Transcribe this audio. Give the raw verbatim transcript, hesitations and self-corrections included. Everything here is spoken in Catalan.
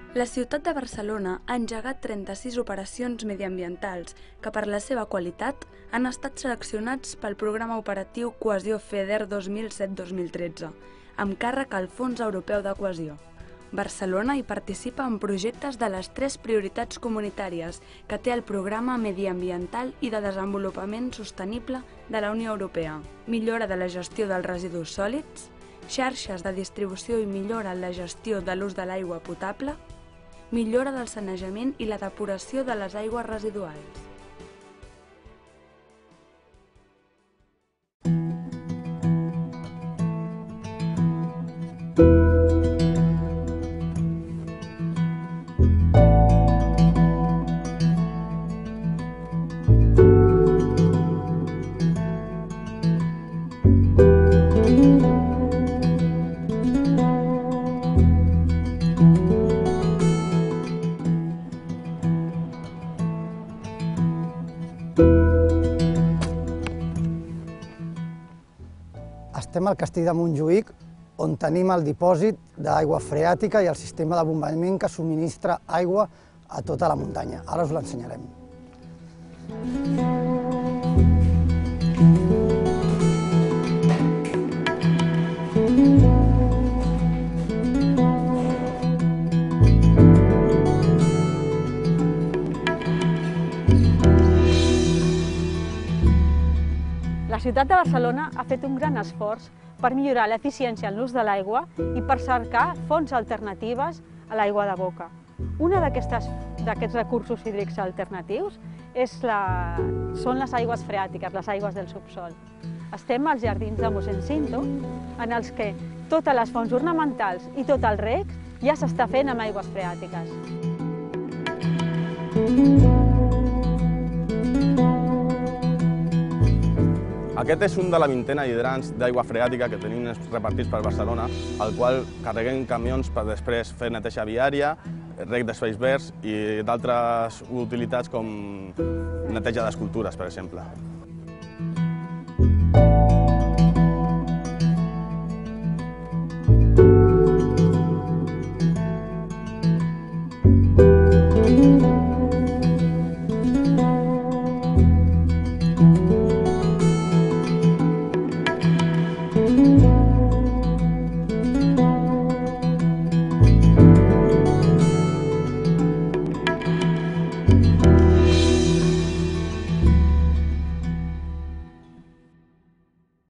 La ciutat de Barcelona ha engegat trenta-sis operacions mediambientals que per la seva qualitat han estat seleccionats pel programa operatiu Cohesió FEDER dos mil set dos mil tretze, amb càrrec al Fons Europeu de Cohesió. Barcelona hi participa en projectes de les tres prioritats comunitàries que té el Programa Mediambiental i de Desenvolupament Sostenible de la Unió Europea. Millora de la gestió dels residus sòlids, xarxes de distribució i millora en la gestió de l'ús de l'aigua potable, millora del sanejament i la depuració de les aigües residuals. Estem al castell de Montjuïc, on tenim el dipòsit d'aigua freàtica i el sistema de bombament que subministra aigua a tota la muntanya. Ara us l'ensenyarem. La ciutat de Barcelona ha fet un gran esforç per millorar l'eficiència en l'ús de l'aigua i per cercar fonts alternatives a l'aigua de boca. Un d'aquests recursos hídrics alternatius és la, són les aigües freàtiques, les aigües del subsòl. Estem als jardins de mossèn Cinto, en els que totes les fonts ornamentals i tot el reg ja s'està fent amb aigües freàtiques. Aquest és un de la vintena d'hidrants d'aigua freàtica que tenim repartits per Barcelona, al qual carreguem camions per després fer neteja viària, reg d'espais verds i d'altres utilitats com neteja d'escultures, per exemple.